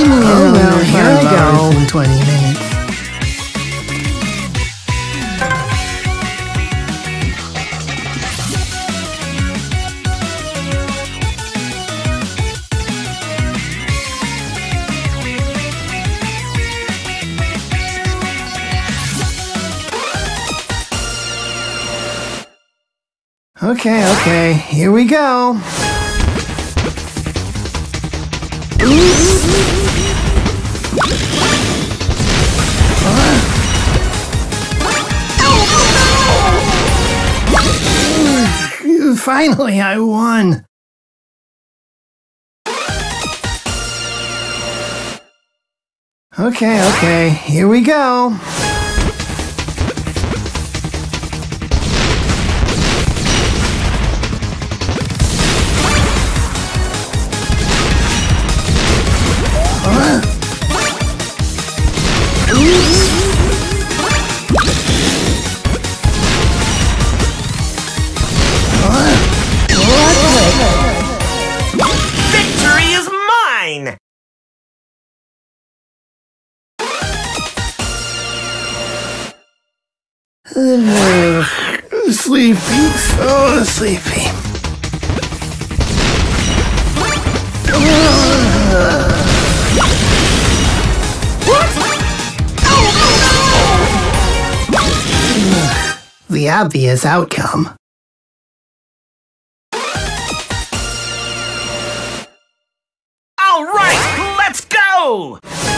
Oh, well, here I go. In 20 minutes. Okay, here we go. Finally, I won. Okay, here we go. Victory is mine! Sleepy, so sleepy. The obvious outcome. All right, let's go!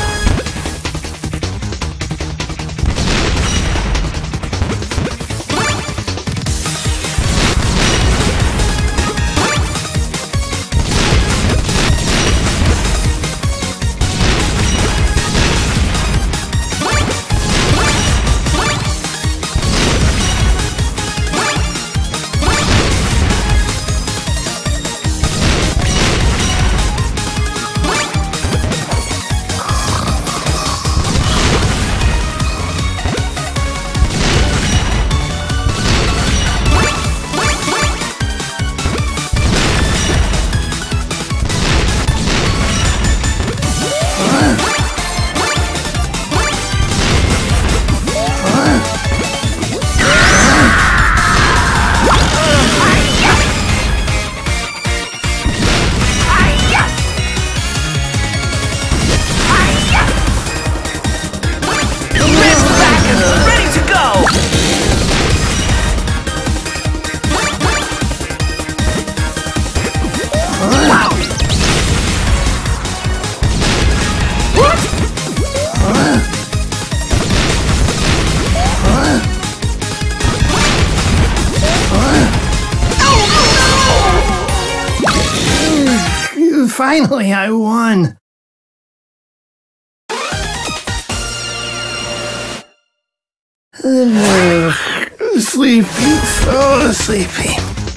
Finally, I won. Sleepy, so sleepy.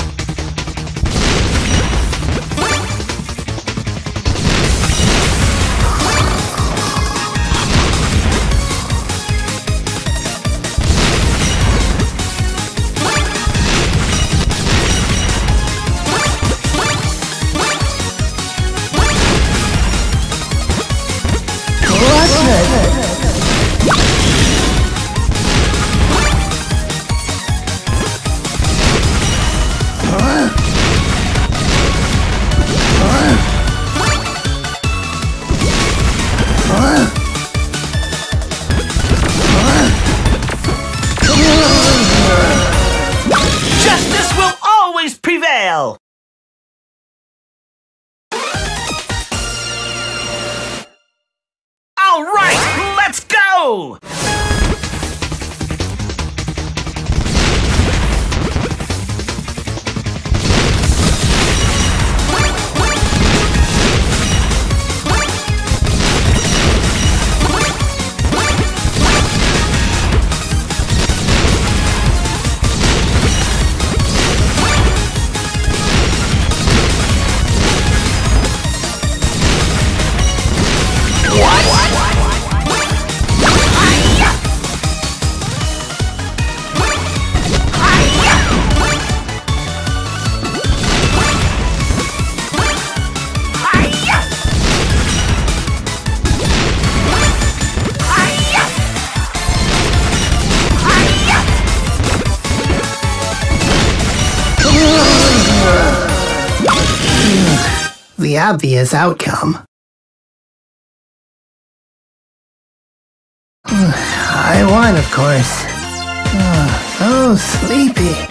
Justice will always prevail! All right, let's go! the obvious outcome. I won, of course. Oh, so sleepy.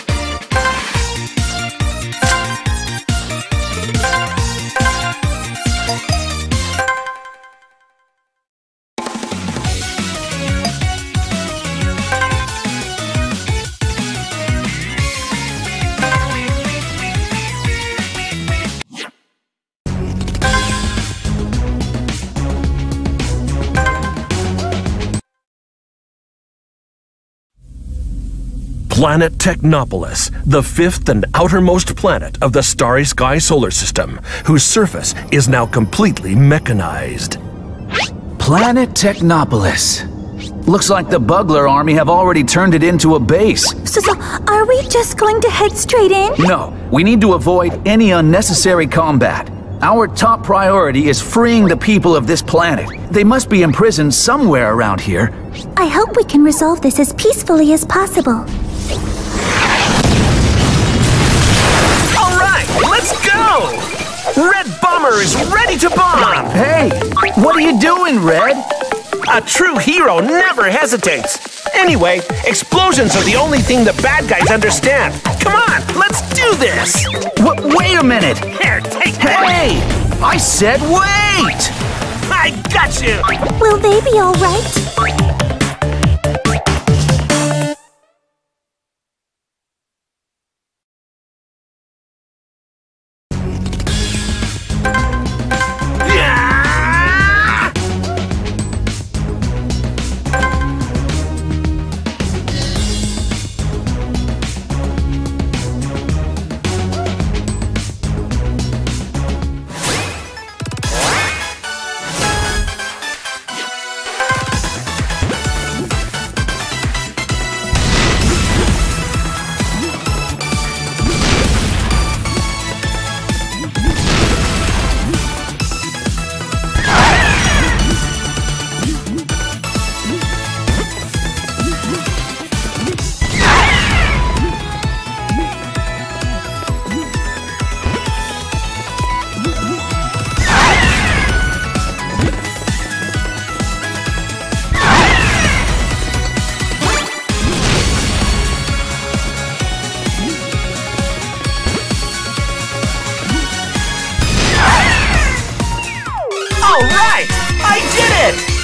Planet Technopolis, the fifth and outermost planet of the Starry Sky solar system, whose surface is now completely mechanized. Planet Technopolis. Looks like the Bugler army have already turned it into a base. So are we just going to head straight in? No, we need to avoid any unnecessary combat. Our top priority is freeing the people of this planet. They must be imprisoned somewhere around here. I hope we can resolve this as peacefully as possible. All right, let's go! Red Bomber is ready to bomb! Hey, what are you doing, Red? A true hero never hesitates. Anyway, explosions are the only thing the bad guys understand. Come on, let's do this! Wait a minute! Here, take that! Hey! I said wait! I got you! Will they be all right? All right! I did it!